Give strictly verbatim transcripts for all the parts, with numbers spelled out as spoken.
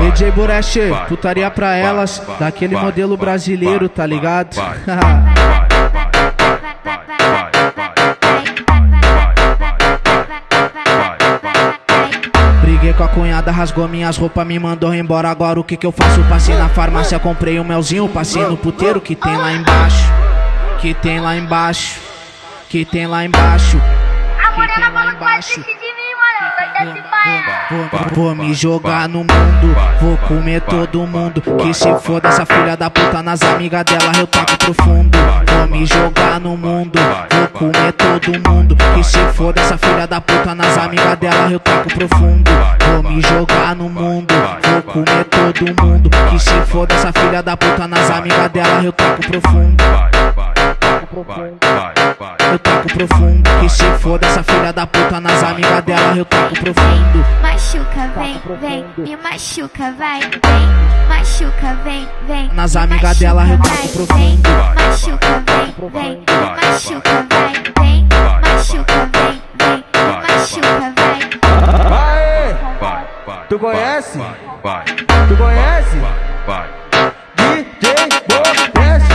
D J Boreche, putaria pra elas, daquele modelo brasileiro, tá ligado? Briguei com a cunhada, rasgou minhas roupas, me mandou embora. Agora o que que eu faço? Passei na farmácia, comprei um melzinho, passei no puteiro que tem lá embaixo, que tem lá embaixo, que tem lá embaixo, que tem lá embaixo. Vou, vou, vou me jogar no mundo, vou comer todo mundo. Que se foda essa filha da puta, nas amigas dela eu taco pro fundo. Vou me jogar no mundo, vou comer todo mundo. Que se foda essa filha da puta, nas amigas dela eu taco pro fundo. Vou me jogar no mundo, vou comer todo mundo. Que se foda essa filha da puta, nas amigas dela eu taco pro fundo. Eu taco profundo, que se foda essa filha da puta, nas amigas dela eu taco profundo. Machuca, vem, vem, me machuca, vai, vem. Machuca, vem, vem, nas amigas dela eu taco profundo. Machuca, vem, vem, me machuca, vai, vem. Machuca, vem, vem, me machuca, vai. Aê! Tu conhece? Tu conhece? D J Boreche.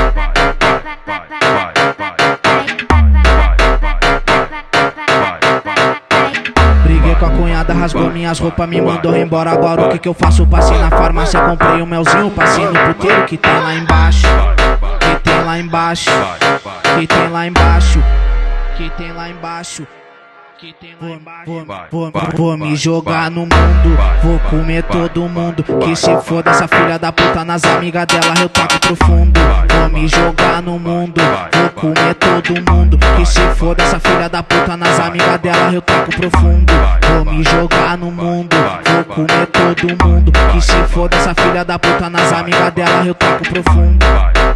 Briguei com a cunhada, rasgou minhas roupas, me mandou embora. Agora o que que eu faço? Passei na farmácia, comprei um melzinho, passei no puteiro que tem lá embaixo, que tem lá embaixo, que tem lá embaixo, que tem lá embaixo. Vou, vou, vou, vou me jogar no mundo, vou comer todo mundo. Que se foda essa filha da puta, nas amigas dela eu taco profundo. Vou me jogar no mundo, vou comer todo mundo. Que se foda essa filha da puta, nas amigas dela eu taco profundo. Vou me jogar no mundo, vou comer todo mundo. Que se foda essa filha da puta, nas amigas dela eu taco profundo.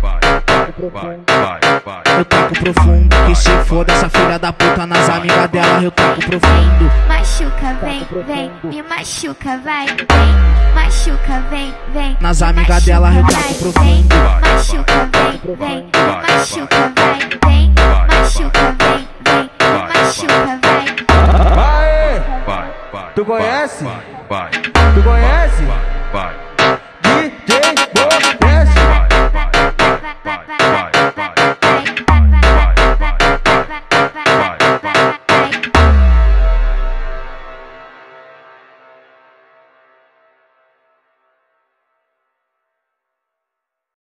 Eu taco profundo, que se foda essa filha da puta, nas amigas dela eu taco profundo. Machuca, vem, vem, me machuca, vai, vem. Machuca, vem, vem, nas amigas dela eu taco profundo. Machuca, vem, vem, me machuca, vai, vem. Machuca, vem, vem, me machuca, vai. Aê! Tu conhece? Tu conhece?